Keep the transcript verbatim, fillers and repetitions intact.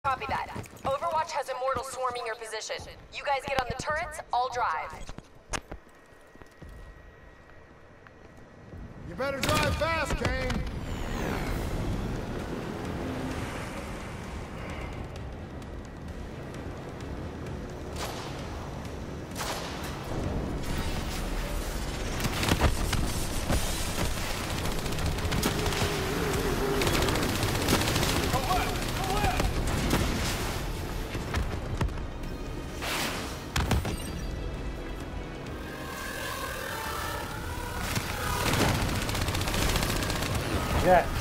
Copy that. Overwatch has Immortals swarming your position. You guys get on the turrets, I'll drive. You better drive fast, Kane. Yeah.